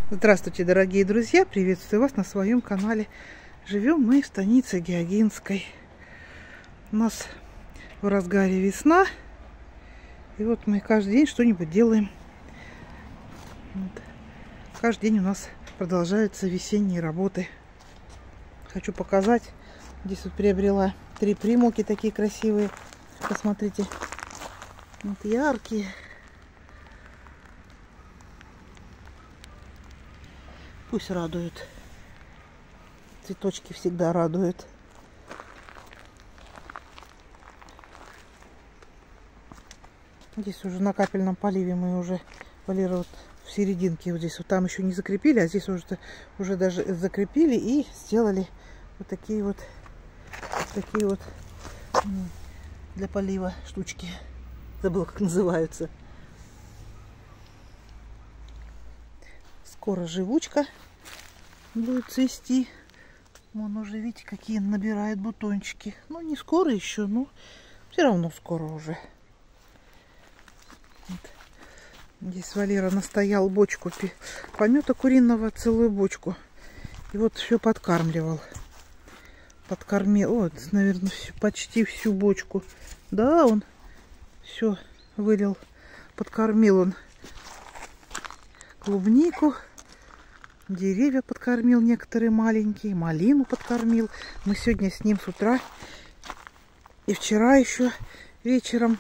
Здравствуйте, дорогие друзья! Приветствую вас на своем канале. Живем мы в станице Геогинской. У нас в разгаре весна. И вот мы каждый день что-нибудь делаем. Вот. Каждый день у нас продолжаются весенние работы. Хочу показать. Здесь вот приобрела 3 примулки такие красивые. Посмотрите. Вот яркие. Пусть радуют. Цветочки всегда радуют. Здесь уже на капельном поливе мы уже, Валера, вот в серединке вот здесь вот там еще не закрепили, а здесь уже даже закрепили и сделали вот такие вот для полива штучки. Забыла, как называются. Скоро живучка будет цвести. Вон уже, видите, какие набирает бутончики. Ну, не скоро еще, но все равно скоро уже. Вот. Здесь Валера настоял бочку помета куриного, целую бочку. И вот все подкармливал. Подкормил, вот, наверное, почти всю бочку. Да, он все вылил. Подкормил он клубнику. Деревья подкормил некоторые маленькие, малину подкормил. Мы сегодня с ним с утра и вчера еще вечером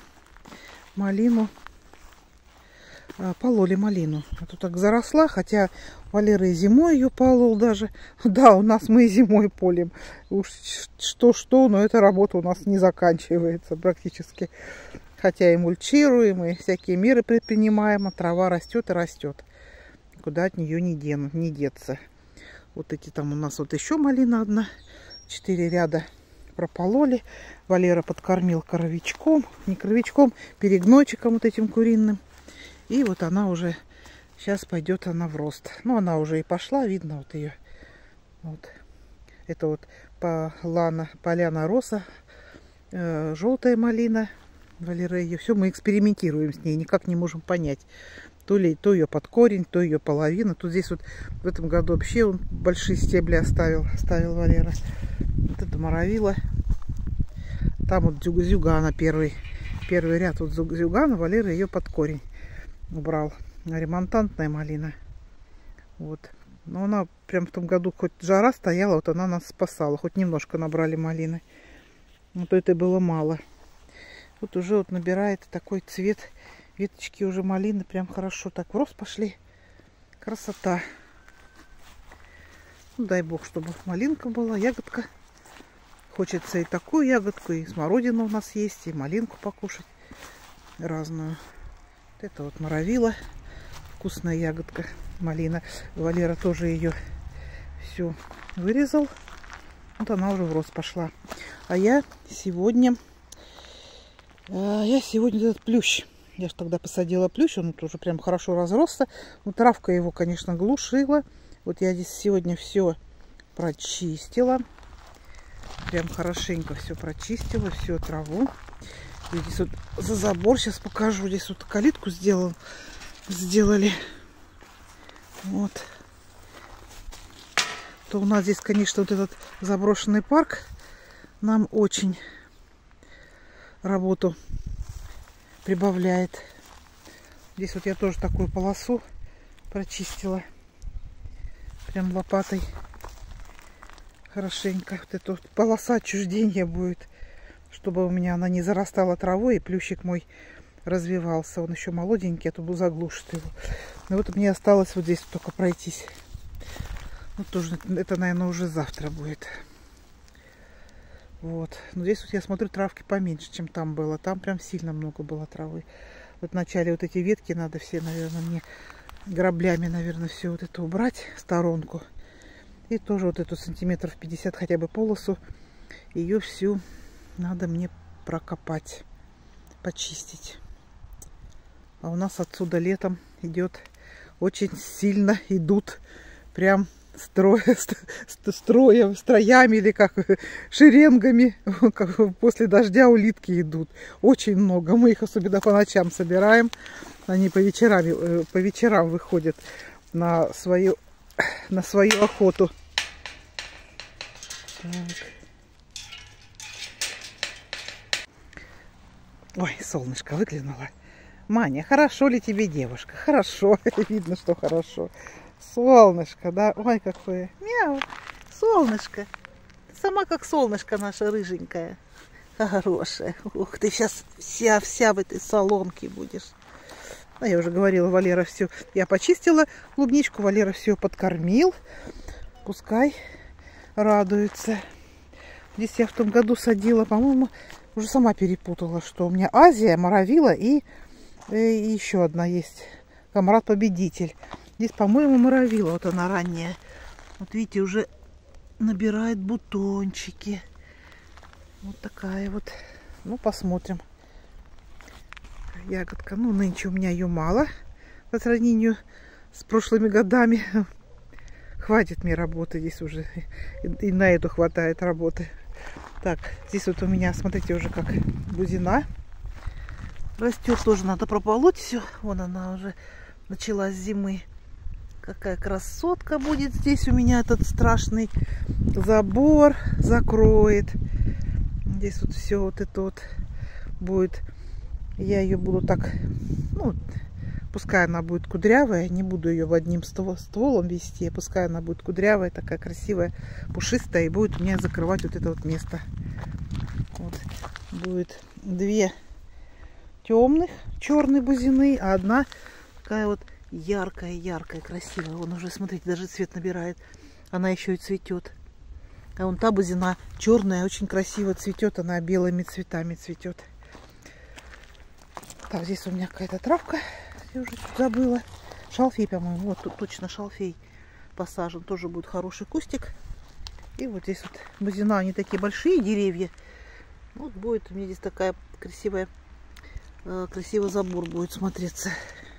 пололи малину. А то так заросла, хотя Валера и зимой ее полол даже. Да, у нас мы и зимой полим. Уж что-что, но эта работа у нас не заканчивается практически. Хотя и мульчируем, и всякие меры предпринимаем, а трава растет и растет. Куда от нее не деться. Вот эти там у нас вот еще малина одна. 4 ряда пропололи. Валера подкормил коровичком. Не коровичком, перегнойчиком вот этим куриным. И вот она уже, сейчас пойдет она в рост. Ну, она уже и пошла, видно вот ее. Вот. Это вот поляна роса. Желтая малина. Валера ее, все мы экспериментируем с ней. Никак не можем понять. То ее под корень, то ее половина. Тут здесь вот в этом году вообще он большие стебли оставил Валера. Вот это моровила. Там вот зюгана первый ряд. Вот зюгана, Валера ее под корень убрал. Ремонтантная малина. Вот. Но она прям в том году, хоть жара стояла, вот она нас спасала. Хоть немножко набрали малины. Вот это было мало. Вот уже вот набирает такой цвет. Веточки уже малины прям хорошо так в рост пошли. Красота. Ну, дай бог, чтобы малинка была, ягодка. Хочется и такую ягодку, и смородину у нас есть, и малинку покушать разную. Вот это вот моровила. Вкусная ягодка, малина. Валера тоже ее всю вырезал. Вот она уже в рост пошла. А я сегодня этот плющ. Я же тогда посадила плющ, он тоже прям хорошо разросся. Ну, травка его, конечно, глушила. Вот я здесь сегодня все прочистила. Прям хорошенько все прочистила, всю траву. И здесь вот за забор сейчас покажу. Здесь вот калитку сделали. Вот. То у нас здесь, конечно, вот этот заброшенный парк нам очень работу прибавляет. Здесь вот я тоже такую полосу прочистила. Прям лопатой. Хорошенько. Вот эта вот полоса отчуждения будет. Чтобы у меня она не зарастала травой и плющик мой развивался. Он еще молоденький, а то был заглушит его. Но вот мне осталось вот здесь только пройтись. Вот тоже это, наверное, уже завтра будет. Вот. Но здесь вот я смотрю, травки поменьше, чем там было. Там прям сильно много было травы. Вот вначале вот эти ветки надо все, наверное, мне граблями, наверное, все вот это убрать в сторонку. И тоже вот эту сантиметров 50 хотя бы полосу. Ее всю надо мне прокопать, почистить. А у нас отсюда летом идет очень сильно идут прям строями или как шеренгами, как после дождя улитки идут. Очень много. Мы их особенно по ночам собираем. Они по вечерам выходят. на свою охоту. Так. Ой, солнышко выглянуло. Маня, хорошо ли тебе, девушка? Хорошо, видно, что хорошо. Солнышко, да? Ой, какое. Мяу, солнышко. Ты сама как солнышко наша рыженькая. Хорошая. Ух, ты сейчас вся в этой соломке будешь. А я уже говорила, Валера все. Я почистила клубничку, Валера все подкормил. Пускай радуется. Здесь я в том году садила, по-моему, уже сама перепутала, что у меня Азия, Моровила и еще одна есть. Камрад-победитель. Здесь, по-моему, Моровила. Вот она ранняя. Вот видите, уже набирает бутончики. Вот такая вот. Ну, посмотрим. Ягодка. Ну, нынче у меня ее мало по сравнению с прошлыми годами. Хватит мне работы здесь уже. И на эту хватает работы. Так, здесь вот у меня, смотрите, уже как бузина растет. Тоже надо прополоть все. Вон она уже началась с зимы. Какая красотка будет здесь у меня этот страшный забор закроет. Здесь вот все вот это вот будет. Я ее буду так, ну, пускай она будет кудрявая, не буду ее в одним стволом вести, пускай она будет кудрявая, такая красивая, пушистая, и будет у меня закрывать вот это вот место. Вот. Будет две темных, черной бузины, а одна такая вот яркая, красивая. Вон уже, смотрите, даже цвет набирает. Она еще и цветет. А вон та бузина черная, очень красиво цветет, она белыми цветами цветет. Так, здесь у меня какая-то травка, я уже забыла. Шалфей, по-моему, вот тут точно шалфей посажен, тоже будет хороший кустик. И вот здесь вот бузина, они такие большие деревья. Вот будет у меня здесь такая красивая, красивый забор будет смотреться.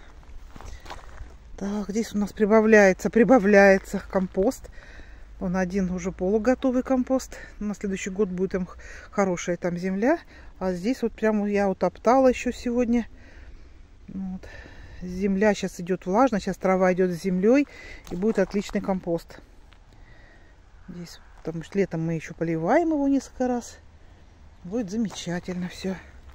Так, здесь у нас прибавляется компост. Он один уже полуготовый компост. На следующий год будет там хорошая там земля. А здесь вот прямо я утоптала еще сегодня. Вот. Земля сейчас идет влажно. Сейчас трава идет с землей. И будет отличный компост. Здесь, потому что летом мы еще поливаем его несколько раз. Будет замечательно все.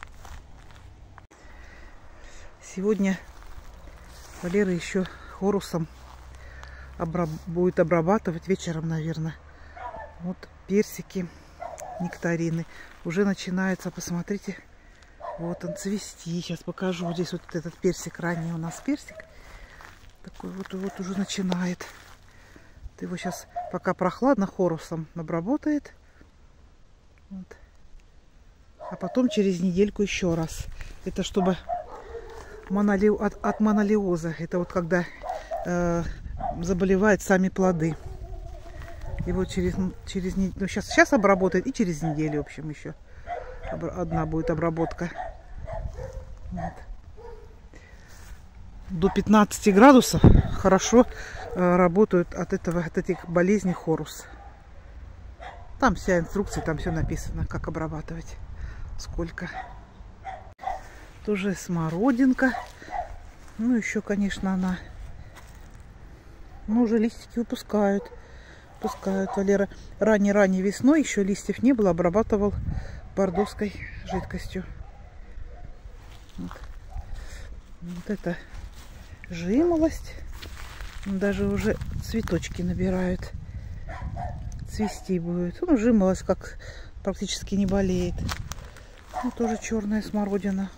Сегодня Валера еще хорусом будет обрабатывать вечером, наверное. Вот персики, нектарины. Уже начинается, посмотрите, вот он цвести. Сейчас покажу. Здесь вот этот персик, ранний у нас персик. Такой вот уже начинает. Вот его сейчас, пока прохладно, хорусом обработает. Вот. А потом через недельку еще раз. Это чтобы от монолиоза. Это вот когда заболевают сами плоды. И вот ну, сейчас обработает, и через неделю, в общем, еще одна будет обработка. Вот. До 15 градусов хорошо работают от этих болезней хорус. Там вся инструкция, там все написано, как обрабатывать, сколько. Тоже смородинка. Ну, еще, конечно, она... Ну, уже листики выпускают. Валера ранней весной, еще листьев не было, обрабатывал бордоской жидкостью. Вот это жимолость. Даже уже цветочки набирают. Цвести будет. Ну, жимолость как практически не болеет. Ну, тоже черная смородина.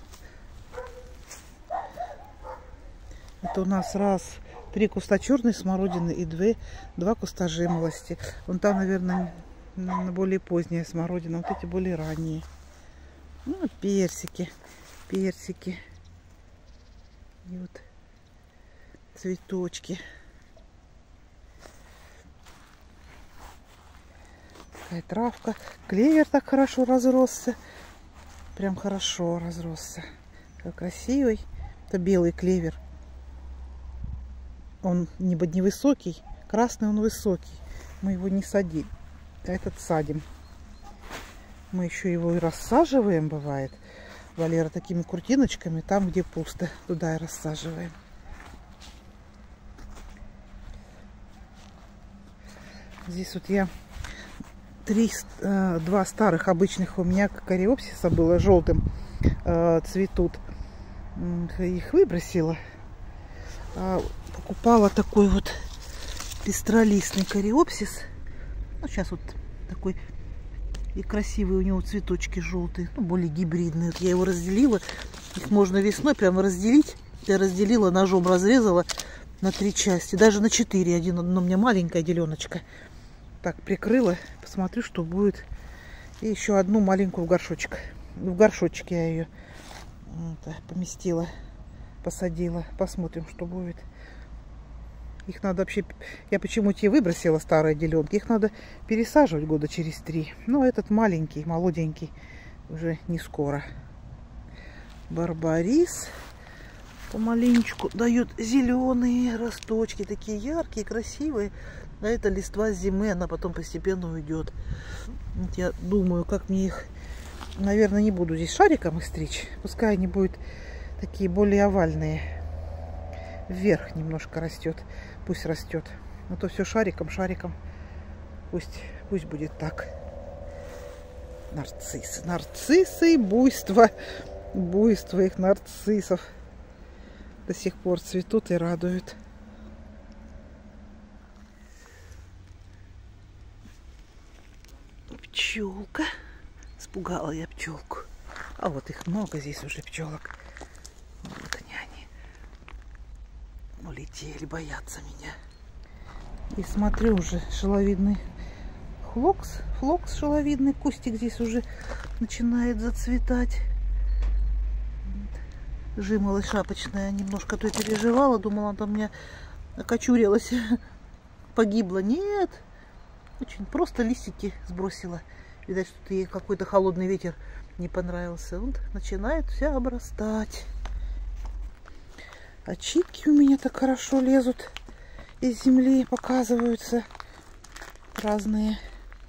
Это у нас 3 куста черной смородины и 2 куста жимолости. Вон там, наверное, более поздняя смородина. Вот эти более ранние. Ну, персики. И вот цветочки. Такая травка. Клевер так хорошо разросся. Прям хорошо разросся. Как красивый. Это белый клевер. Он не высокий, красный он высокий. Мы его не садим, а этот садим. Мы еще его и рассаживаем, бывает. Валера такими куртиночками, там, где пусто, туда и рассаживаем. Здесь вот я два старых обычных у меня кориопсиса было желтым, цветут. Их выбросила. Покупала такой вот пестролистный кориопсис. Ну, сейчас вот такой и красивые у него цветочки желтые, ну, более гибридные. Вот я его разделила. Их можно весной прямо разделить. Я разделила, ножом разрезала на 3 части, даже на 4. Одно у меня маленькая деленочка. Так, прикрыла. Посмотрю, что будет. И еще одну маленькую в горшочек. В горшочек я ее поместила, посадила. Посмотрим, что будет. Их надо вообще... Я почему-то и выбросила старые деленки. Их надо пересаживать года через 3. Но этот маленький, молоденький, уже не скоро. Барбарис помаленечку дает зеленые росточки. Такие яркие, красивые. А это листва зимы. Она потом постепенно уйдет. Вот я думаю, как мне их... Наверное, не буду здесь шариком их стричь. Пускай они будут такие более овальные. Вверх немножко растет. Пусть растет. А то все шариком. Пусть будет так. Нарциссы. Нарциссы и буйство. Буйство их нарциссов. До сих пор цветут и радуют. Пчелка. Испугала я пчелку. А вот их много здесь уже пчелок. Вот они. Улетели, боятся меня. И смотрю, уже шаловидный флокс шаловидный кустик здесь уже начинает зацветать. Жимолость шапочная немножко то переживала, думала, она там у меня окочурилась, погибла. Нет, очень просто листики сбросила. Видать, что ей какой-то холодный ветер не понравился. Вот начинает вся обрастать. Очитки у меня так хорошо лезут из земли, показываются разные.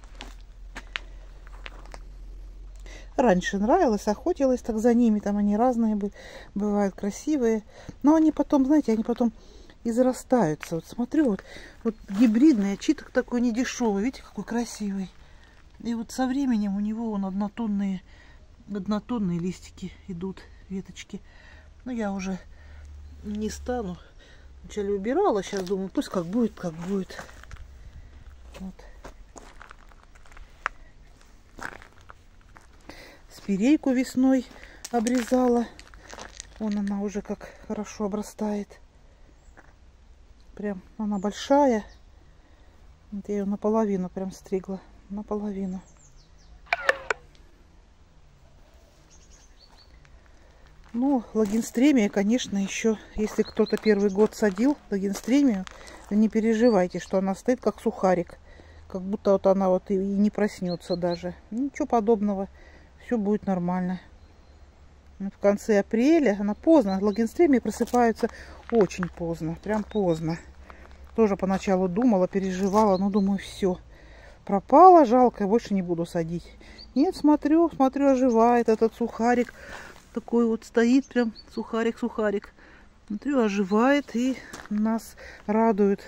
Раньше нравилось, охотилась так за ними, там они разные бывают, красивые. Но они потом, знаете, и зарастаются. Вот смотрю, вот гибридный очиток такой недешевый, видите, какой красивый. И вот со временем у него однотонные листики идут, веточки. Но я уже не стану. Вначале убирала, сейчас думаю, пусть как будет, как будет. Вот. Спирейку весной обрезала. Вон она уже как хорошо обрастает. Прям она большая. Вот я ее наполовину прям стригла. Наполовину. Ну, лагинстремия, конечно, еще, если кто-то первый год садил лагинстремию, не переживайте, что она стоит как сухарик. Как будто вот она вот и не проснется даже. Ничего подобного. Все будет нормально. В конце апреля, она поздно. Лагинстремии просыпаются очень поздно. Прям поздно. Тоже поначалу думала, переживала, но думаю, все. Пропала, жалко, больше не буду садить. Нет, смотрю, оживает этот сухарик. Такой вот стоит прям сухарик. Смотрю, оживает и нас радует.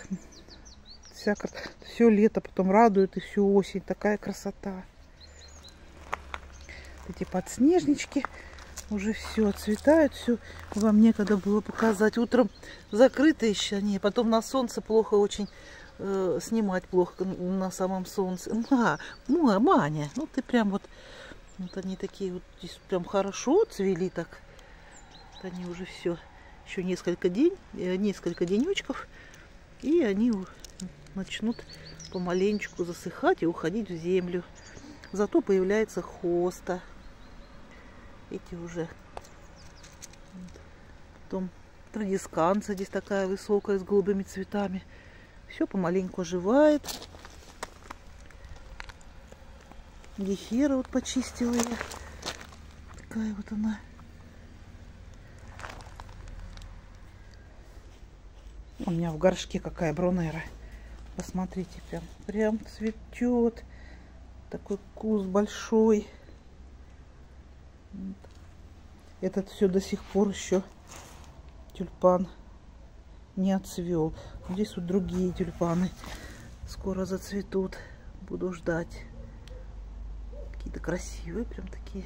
Все лето потом радует и всю осень. Такая красота. Эти подснежнички уже все отцветают. Все вам некогда было показать. Утром закрыто еще они. Потом на солнце плохо очень. Снимать плохо на самом солнце. Маня, ну ты прям вот они такие вот здесь прям хорошо цвели так. Вот они уже все. Еще несколько денечков. И они начнут помаленечку засыхать и уходить в землю. Зато появляется хоста. Эти уже. Потом традисканция здесь такая высокая с голубыми цветами. Все помаленьку оживает. Гехера вот почистила я. Такая вот она. У меня в горшке какая бронера. Посмотрите, прям цветет. Такой куст большой. Этот все до сих пор еще тюльпан не отцвел. Здесь вот другие тюльпаны скоро зацветут. Буду ждать. Какие-то красивые, прям такие.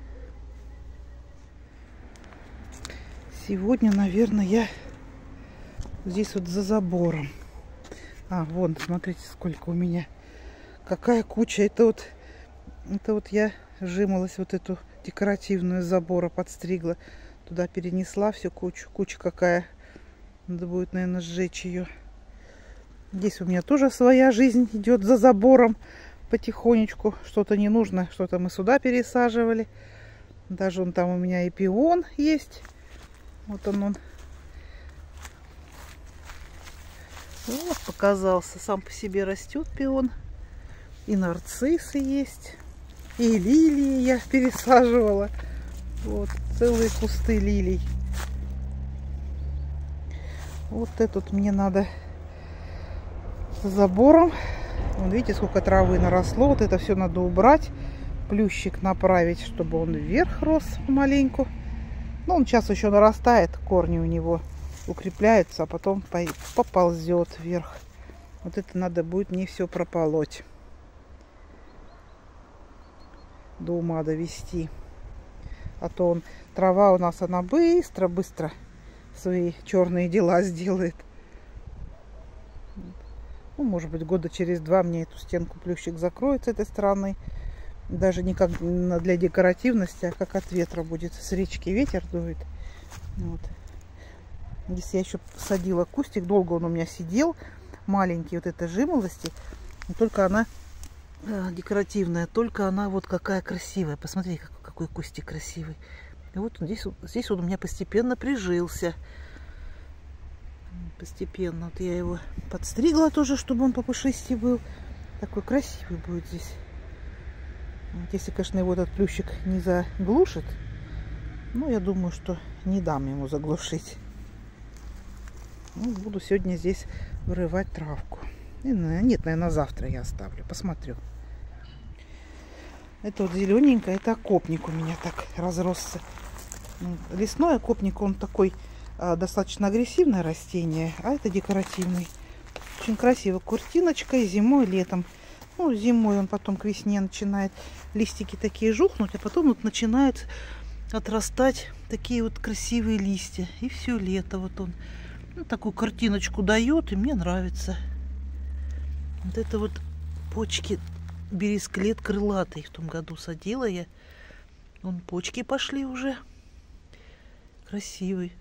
Сегодня, наверное, я здесь вот за забором. А, вон, смотрите, сколько у меня. Какая куча. Это вот я сжималась, вот эту декоративную забора подстригла. Туда перенесла всю кучу. Куча какая. Надо будет, наверное, сжечь ее. Здесь у меня тоже своя жизнь идет за забором потихонечку. Что-то не нужно, что-то мы сюда пересаживали. Даже он там у меня и пион есть. Вот он. Вот показался. Сам по себе растет пион. И нарциссы есть. И лилии я пересаживала. Вот, целые кусты лилий. Вот этот мне надо забором. Вон, видите, сколько травы наросло. Вот это все надо убрать. Плющик направить, чтобы он вверх рос помаленьку. Ну, он сейчас еще нарастает, корни у него укрепляются, а потом поползет вверх. Вот это надо будет мне все прополоть. До ума довести. А то трава у нас, она быстро свои черные дела сделает. Ну, может быть, года через 2 мне эту стенку плющик закроет с этой стороны. Даже не как для декоративности, а как от ветра будет. С речки ветер дует. Вот. Здесь я еще посадила кустик. Долго он у меня сидел. Маленький, вот этой жимолости. Только она декоративная. Только она вот какая красивая. Посмотрите, какой кустик красивый. И вот он здесь он у меня постепенно прижился. Постепенно. Вот я его подстригла тоже, чтобы он попушистее был. Такой красивый будет здесь. Если, конечно, его этот плющик не заглушит, ну, я думаю, что не дам ему заглушить. Ну, буду сегодня здесь вырывать травку. Нет, наверное, завтра я оставлю. Посмотрю. Это вот зелененькое, это окопник у меня так разросся. Лесной окопник, он такой достаточно агрессивное растение, а это декоративный. Очень красиво. Куртиночка и зимой, и летом. Ну, зимой он потом к весне начинает листики такие жухнуть, а потом вот начинают отрастать такие вот красивые листья. И все лето вот он. Ну, такую картиночку дает, и мне нравится. Вот это вот почки бересклет крылатый в том году садила я. Вон почки пошли уже. Красивый.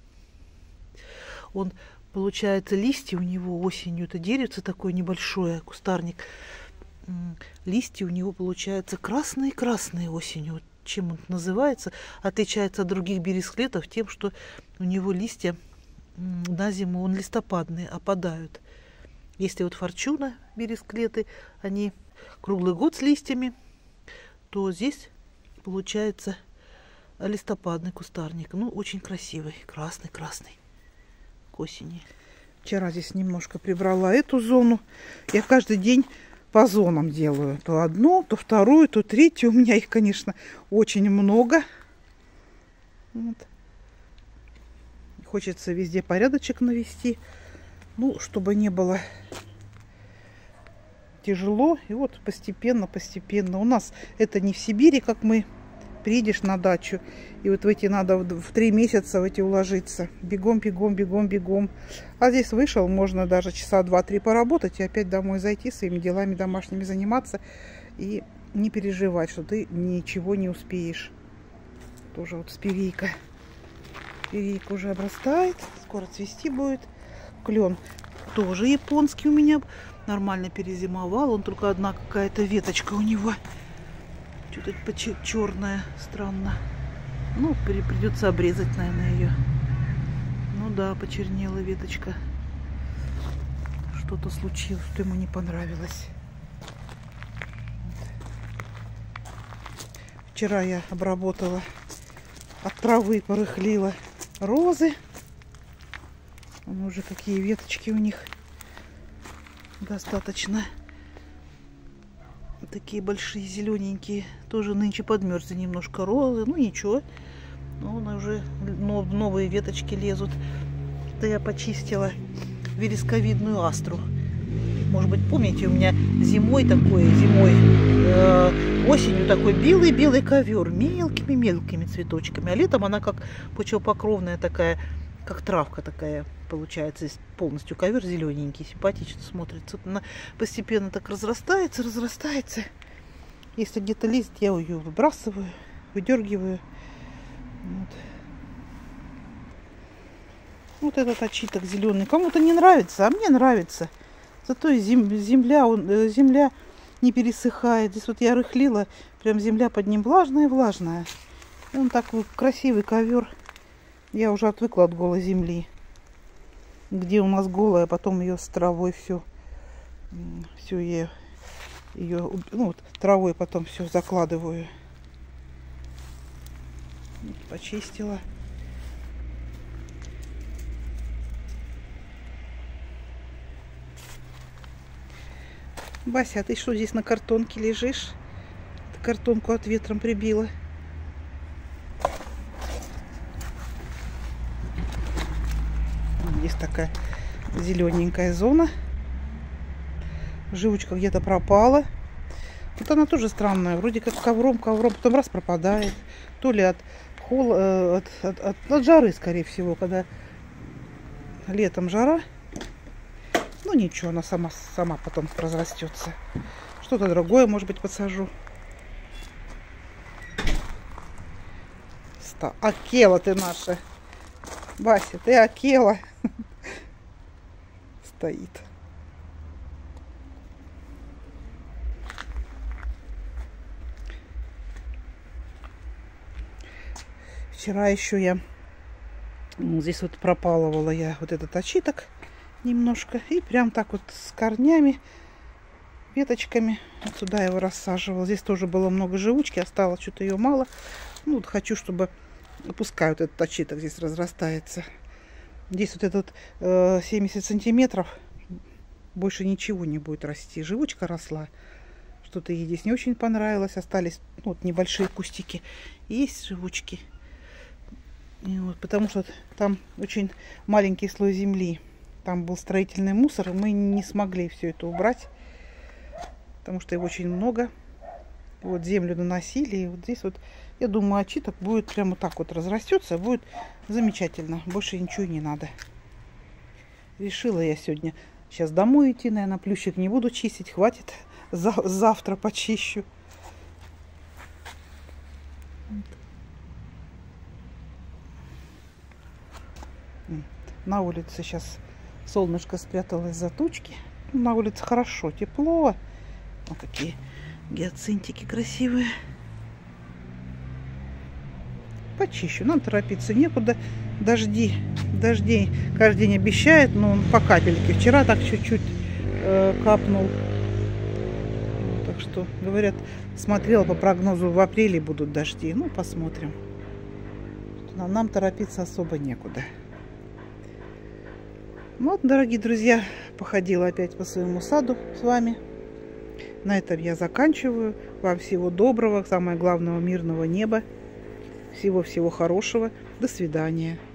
Он, получается, листья у него осенью, это деревце такое небольшое, кустарник. Листья у него, получается, красные-красные осенью. Вот чем он называется, отличается от других бересклетов тем, что у него листья на зиму, он листопадные, опадают. Если вот форчуна бересклеты, они круглый год с листьями, то здесь получается листопадный кустарник. Ну, очень красивый, красный-красный к осени. Вчера здесь немножко прибрала эту зону. Я каждый день по зонам делаю. То одну, то вторую, то третью. У меня их, конечно, очень много. Вот. Хочется везде порядочек навести. Ну, чтобы не было тяжело. И вот постепенно. У нас это не в Сибири, как мы. Приедешь на дачу, и вот в эти надо в 3 месяца в эти уложиться. Бегом. А здесь вышел, можно даже часа 2-3 поработать и опять домой зайти, своими делами домашними заниматься. И не переживать, что ты ничего не успеешь. Тоже вот спирейка. Спирейка уже обрастает, скоро цвести будет. Клен тоже японский у меня. Нормально перезимовал, он только одна какая-то веточка у него. Что-то черная, странно. Ну, придется обрезать, наверное, ее. Ну да, почернела веточка. Что-то случилось, что ему не понравилось. Вчера я обработала, от травы порыхлила розы. Вон уже какие веточки у них. Достаточно. Такие большие, зелененькие. Тоже нынче подмерзли немножко розы. Ну ничего. Но уже новые веточки лезут. Это я почистила вересковидную астру. Может быть, помните, у меня осенью такой белый-белый ковер, мелкими-мелкими цветочками. А летом она как почвопокровная такая, как травка такая получается. Здесь полностью ковер зелененький, симпатично смотрится. Вот она постепенно так разрастается. Если где-то лист, я ее выбрасываю, выдергиваю. Вот этот очиток зеленый. Кому-то не нравится, а мне нравится. Зато и земля не пересыхает. Здесь вот я рыхлила, прям земля под ним влажная. И он такой красивый ковер. Я уже отвыкла от голой земли. Где у нас голая, потом ее с травой все ее травой потом все закладываю. Почистила. Бася, а ты что здесь на картонке лежишь? Ты картонку от ветром прибила. Здесь такая зелененькая зона. Живучка где-то пропала. Вот она тоже странная. Вроде как ковром, потом раз пропадает. То ли от жары, скорее всего, когда летом жара. Ну ничего, она сама потом разрастется. Что-то другое, может быть, подсажу. Акела ты наша. Бася, ты акела. Стоит. Вчера еще я здесь вот пропалывала я вот этот очиток немножко. И прям так вот с корнями, веточками вот сюда его рассаживала. Здесь тоже было много живучки, осталось что-то ее мало. Ну вот хочу, чтобы, пускай вот этот очиток здесь разрастается. Здесь вот этот 70 сантиметров, больше ничего не будет расти. Живучка росла. Что-то ей здесь не очень понравилось. Остались вот небольшие кустики. Есть живучки. И вот, потому что там очень маленький слой земли. Там был строительный мусор, и мы не смогли все это убрать, потому что его очень много. Вот землю наносили, и вот здесь вот, я думаю, очиток будет прямо так вот разрастется, будет замечательно. Больше ничего не надо. Решила я сегодня сейчас домой идти, наверное, плющик не буду чистить, хватит, завтра почищу. На улице сейчас солнышко спряталось за тучки. На улице хорошо, тепло. Вот такие гиацинтики красивые. Почищу. Нам торопиться некуда. Дождей каждый день обещает, но по капельке. Вчера так чуть-чуть капнул. Так что, говорят, смотрела по прогнозу, в апреле будут дожди. Ну, посмотрим. Нам торопиться особо некуда. Вот, дорогие друзья, походила опять по своему саду с вами. На этом я заканчиваю. Вам всего доброго, самое главное, мирного неба. Всего-всего хорошего. До свидания.